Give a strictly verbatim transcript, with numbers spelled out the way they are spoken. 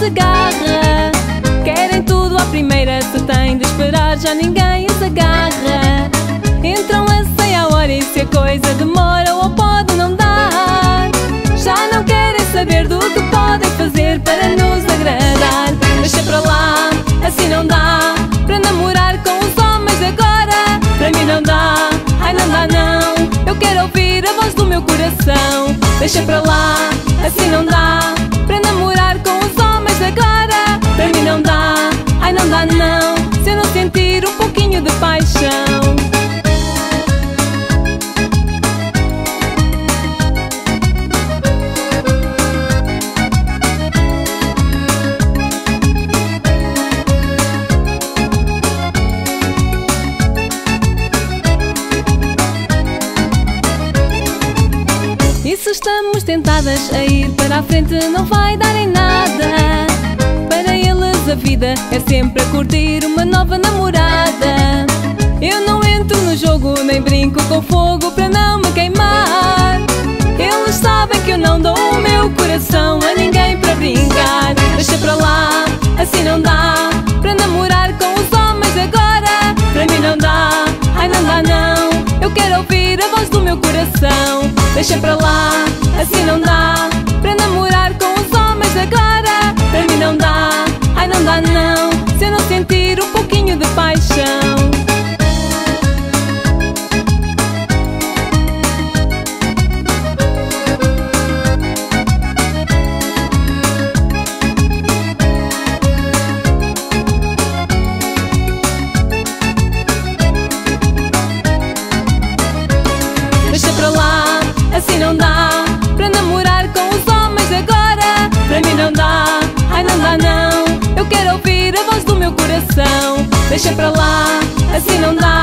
se agarra. Querem tudo à primeira, se tem de esperar já ninguém se agarra. Entram a sei a hora e se a coisa demora ou pode não dar. Já não querem saber do que podem fazer para nos agradar. Deixa para lá, assim não dá para namorar com os homens agora. Para mim não dá, ai não dá não. Eu quero ouvir a voz do meu coração. Deixa para lá, assim não dá para namorar com os homens agora. Para mim não dá, ai não dá não. Se eu não sentir um pouquinho de paixão. E se estamos tentadas a ir para a frente não vai dar em nada. Para eles a vida é sempre a curtir uma nova namorada. Eu não entro no jogo nem brinco com fogo para não me queimar. Eles sabem que eu não dou o meu coração a ninguém para brincar. Deixa para lá, assim não dá para namorar com os homens agora. Para mim não dá, ai não dá não. Eu quero ouvir a voz do meu coração. Deixa para lá, assim não dá para namorar com os homens agora. Para mim não dá, ai não dá não. Se eu não sentir um pouquinho de paixão. Deixa para lá, assim não dá para namorar com os homens agora. Para mim não dá, ai não dá não. Eu quero ouvir a voz do meu coração. Deixa para lá, assim não dá